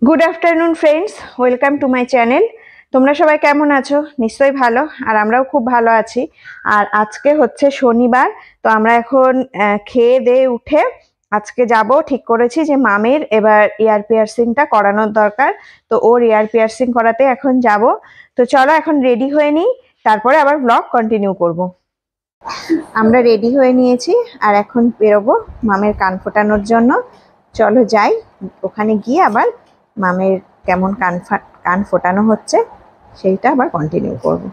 Good afternoon friends, welcome to my channel. তোমরা সবাই কেমন আছো? নিশ্চয়ই ভালো, আর আমরাও খুব ভালো আছি। আর আজকে হচ্ছে শনিবার, তো আমরা এখন খেয়ে দিয়ে উঠে আজকে যাব, ঠিক করেছি যে মামের এবার ইয়ার পিয়ার্সিংটা করানোর দরকার। তো ওর ইয়ার পিয়ার্সিং করাতে এখন যাব। তো চলো এখন রেডি হয়ে নিই, তারপরে আবার ব্লগ কন্টিনিউ করব। আমরা রেডি হয়ে নিয়েছি আর এখন বেরোবো মামের কান ফোটানোর জন্য। চলো যাই, ওখানে গিয়ে আবার মামের কেমন কান ফোটানো হচ্ছে সেইটা আবার কন্টিনিউ করব।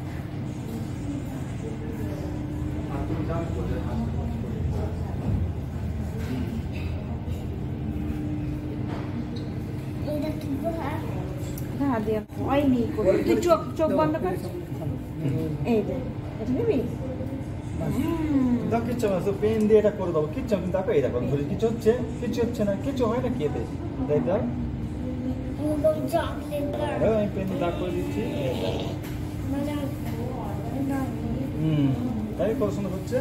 চোখ বন্ধ কর, এই যে এটা নিবি। কিচ্ছু না, পেন দিয়ে এটা করে দেবো। কিচ্ছু দেখো, এই দেখো কিছু হচ্ছে, কিছু হচ্ছে না, কিছু হয় না। খেতে তাই তো আমি পেন দাগ করে দিচ্ছি। তাই পড়াশোনা হচ্ছে,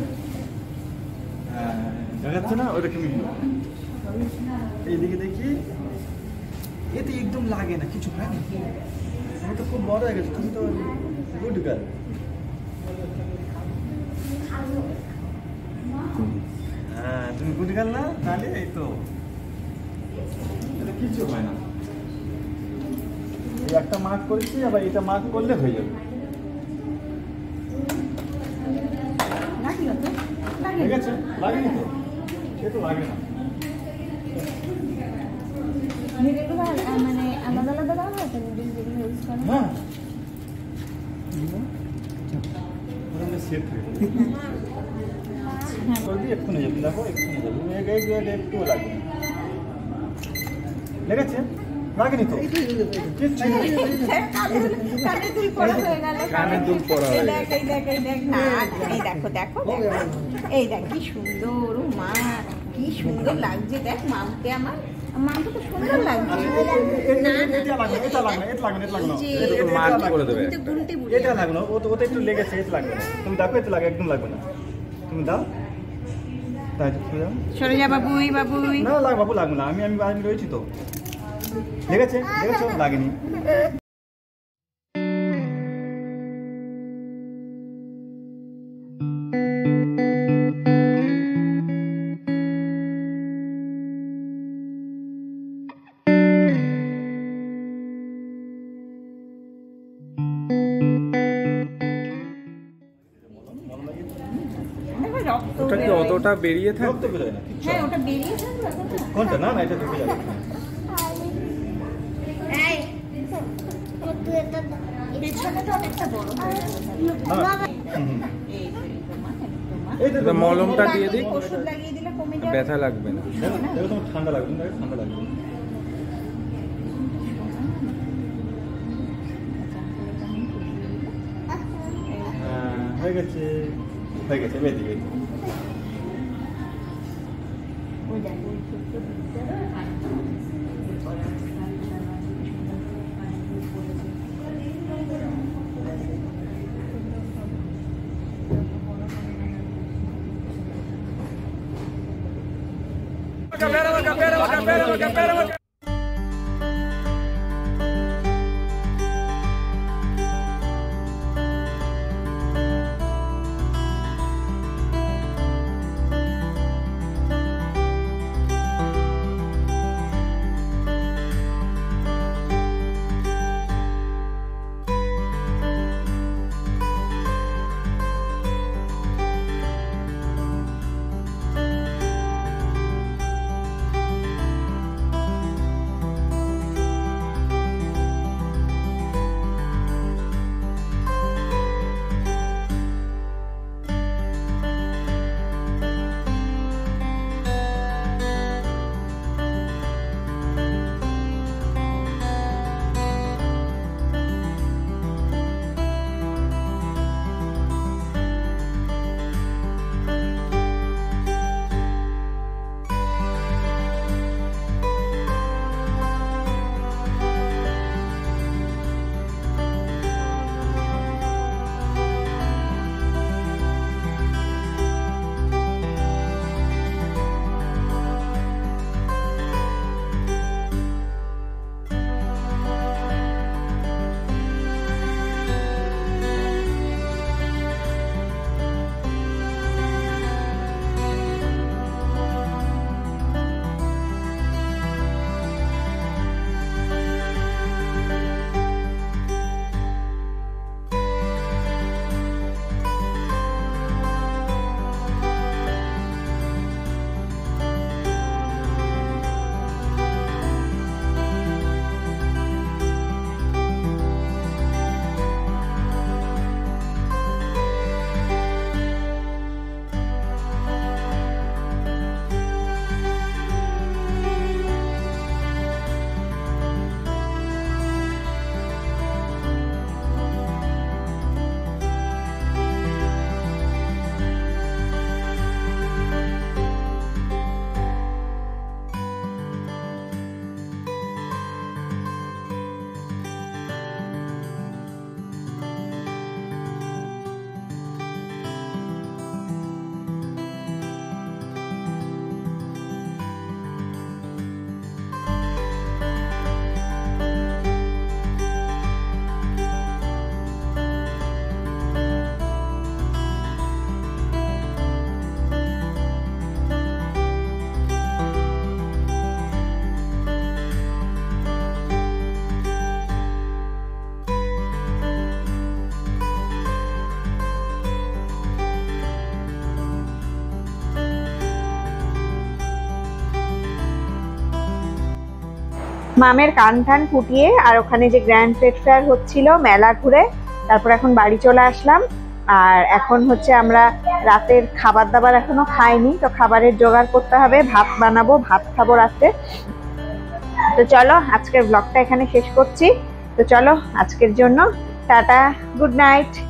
দেখাচ্ছে না ওইরকম। এইদিকে দেখি, এতে একদম লাগে না, কিছু হয় না। আমি তো খুব বড় হয়ে গেছে, তুমি তো গুড গার্ল। হ্যাঁ, তুমি গুড গার্ল না? তাহলে এই তো কিছু হয় না। এই একটা মার্ক করেছি, আবার এটা মার্ক করলে হয়ে যাবে। ঠিক আছে, লাগেনি তো? সে তো লাগে না। হ্যাঁ, সেট হয়ে এক্ষুনি যাবে। দেখো এক্ষুনি যাবে, একটুও লাগবে না। লেগেছে? লাগেনি তো? কানের দুল পড়া হয়ে গেছে। এই দেখো দেখো এই দেখ কি সুন্দর, ও মা কি সুন্দর লাগছে। দেখ মামকে, আমার মামকে তো সুন্দর লাগছে। এটা লাগবে না, ওতে একটু লেগেছে, এটা লাগবে না। তুমি দেখো, এতে লাগে, একদম লাগবে না। তুমি দাও, সরে যা বাবুই, বাবুই। না লাগ বাবু, লাগবে না। আমি আমি আমি রয়েছি তো। লেগেছে? লেগেছে? লাগেনি। ওটা কি অতটা বেরিয়ে থাকে? রক্ত বেরোয় না। হ্যাঁ, ওটা বেরিয়ে থাকবে। কোনটা? না না, এটা ঢুকে যাবে। মলমটা দিয়ে দিই, ব্যথা লাগবে না। তোমার ঠান্ডা লাগবে না, ঠান্ডা লাগবে। হয়ে গেছে, হয়ে গেছে। বেদি বেদি মামের কান টান ফুটিয়ে আর ওখানে যে গ্র্যান্ড ট্রেড ফেয়ার হচ্ছিল মেলা ঘুরে তারপর এখন বাড়ি চলে আসলাম। আর এখন হচ্ছে আমরা রাতের খাবার দাবার এখনো খাইনি, তো খাবারের জোগাড় করতে হবে, ভাত বানাবো, ভাত খাবো রাতে। তো চলো আজকের ব্লগটা এখানে শেষ করছি। তো চলো আজকের জন্য টাটা, গুড নাইট।